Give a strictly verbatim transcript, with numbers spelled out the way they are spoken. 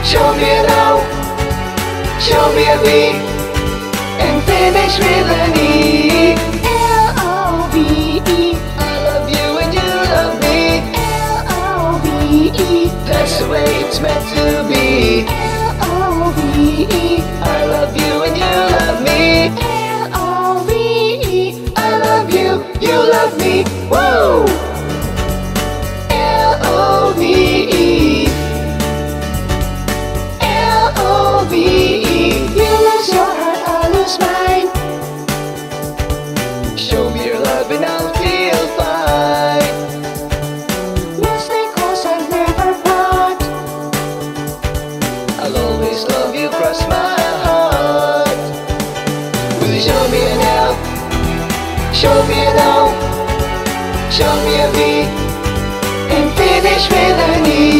Show me an O, show me a V, and finish with an E. L O V E. I love you and you love me. L O V E. That's the way it's meant to be. L O V E. I love you and you love me. L O V E. I love you, you love me. Whoa! L O V E. L O V E. You lose your heart, I lose mine. Show me your love and I'll feel fine. We'll stay close and never part. I'll always love you, cross my heart. Will you show me an L, show me an O, show me a V, and finish with an E?